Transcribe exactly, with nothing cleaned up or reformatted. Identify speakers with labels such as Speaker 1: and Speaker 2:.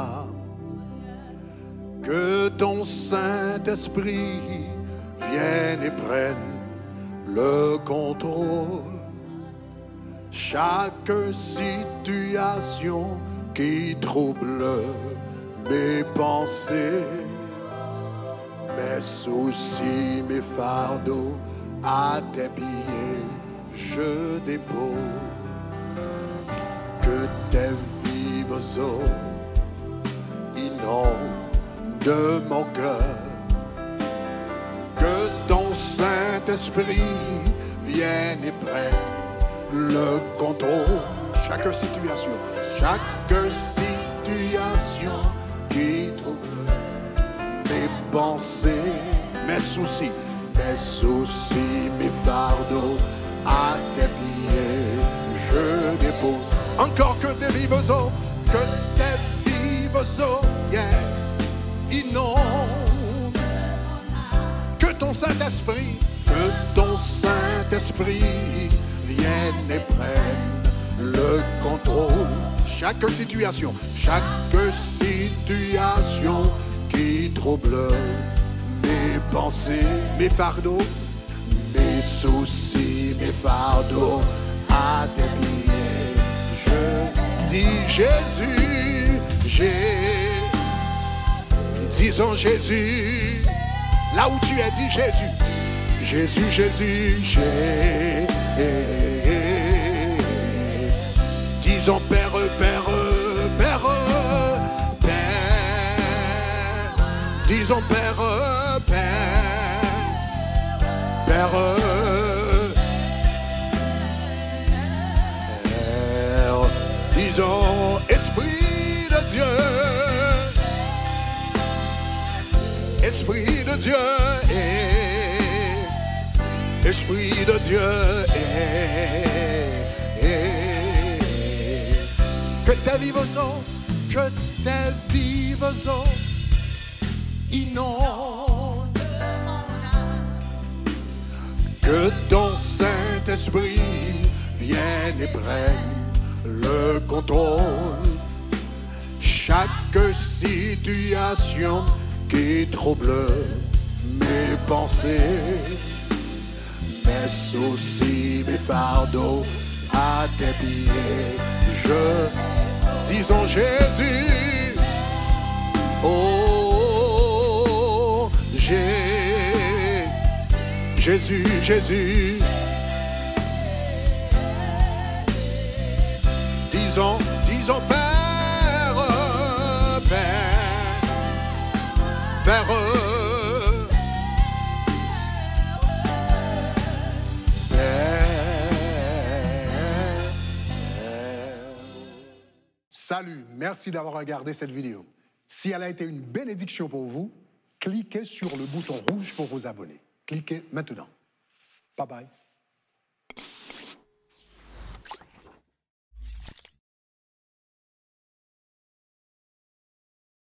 Speaker 1: âme. Que ton Saint-Esprit vienne et prenne le contrôle. Chaque situation qui trouble mes pensées, mes soucis, mes fardeaux, à tes pieds je dépose. Que tes vives eaux inondent mon cœur. Que ton Saint-Esprit vienne et prenne le contrôle. Chaque situation, chaque situation qui trouble mes pensées, mes soucis, mes soucis, mes fardeaux, à tes pieds je dépose. Encore que tes vives eaux, que tes vives eaux, yes, inondent. Que ton Saint-Esprit, que ton Saint-Esprit vienne et prenne le contrôle. Chaque situation, chaque situation qui trouble mes pensées, mes fardeaux, mes soucis, mes fardeaux, à tes pieds je dis Jésus, j'ai, disons Jésus, là où tu es, dis Jésus, Jésus, Jésus, j'ai, disons Père, Père, Père, Père, disons Père, Père, Père, Père, disons Esprit de Dieu, Esprit de Dieu, et Esprit de Dieu, et, et, que tes vives eaux, que tes vives eaux inondent. Que ton Saint-Esprit vienne et prenne le contrôle. Chaque situation qui trouble mes pensées, mes soucis, mes fardeaux, à tes pieds je, disons Jésus, oh, j'ai, Jésus, Jésus, disons, disons Père, Père, Père,
Speaker 2: Salut, merci d'avoir regardé cette vidéo. Si elle a été une bénédiction pour vous, cliquez sur le bouton rouge pour vous abonner. Cliquez maintenant. Bye bye.